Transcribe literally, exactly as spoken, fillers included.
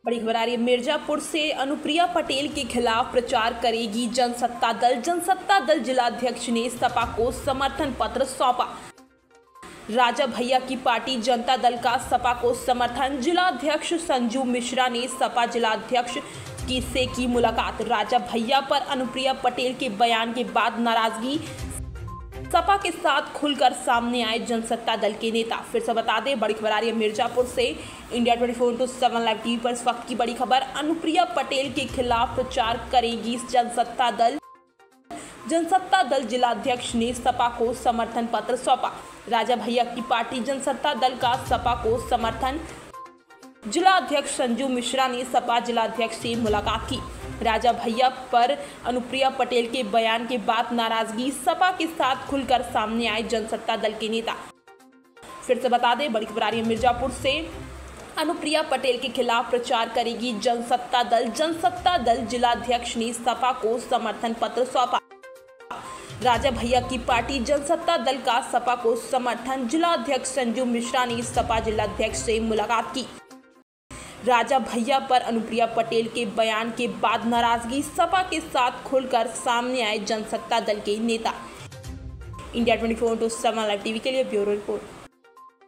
बड़ी खबर आ रही है मिर्जापुर से। अनुप्रिया पटेल के खिलाफ प्रचार करेगी जनसत्ता दल। जनसत्ता दल जिलाध्यक्ष ने सपा को समर्थन पत्र सौंपा। राजा भैया की पार्टी जनता दल का सपा को समर्थन। जिलाध्यक्ष संजू मिश्रा ने सपा जिलाध्यक्ष की से की मुलाकात। राजा भैया पर अनुप्रिया पटेल के बयान के बाद नाराजगी। सपा के साथ खुलकर सामने आए जनसत्ता दल के नेता। फिर से बता दें, बड़ी खबर आ रही है मिर्जापुर से। India twenty four into seven live TV पर इस वक्त की बड़ी खबर। अनुप्रिया पटेल के खिलाफ प्रचार करेगी जनसत्ता दल। जनसत्ता दल जिलाध्यक्ष ने सपा को समर्थन पत्र सौंपा। राजा भैया की पार्टी जनसत्ता दल का सपा को समर्थन। जिलाध्यक्ष संजू मिश्रा ने सपा जिलाध्यक्ष से मुलाकात की। राजा भैया पर अनुप्रिया पटेल के बयान के बाद नाराजगी। सपा के साथ खुलकर सामने आए जनसत्ता दल के नेता। फिर से बता दें, बड़ी खबर आ रही है मिर्जापुर से। अनुप्रिया पटेल के खिलाफ प्रचार करेगी जनसत्ता दल। जनसत्ता दल जिलाध्यक्ष ने सपा को समर्थन पत्र सौंपा। राजा भैया की पार्टी जनसत्ता दल का सपा को समर्थन। जिलाध्यक्ष संजू मिश्रा ने सपा जिलाध्यक्ष से मुलाकात की। राजा भैया पर अनुप्रिया पटेल के बयान के बाद नाराजगी। सपा के साथ खुलकर सामने आए जनसत्ता दल के नेता। India twenty four into seven live TV के लिए ब्यूरो रिपोर्ट।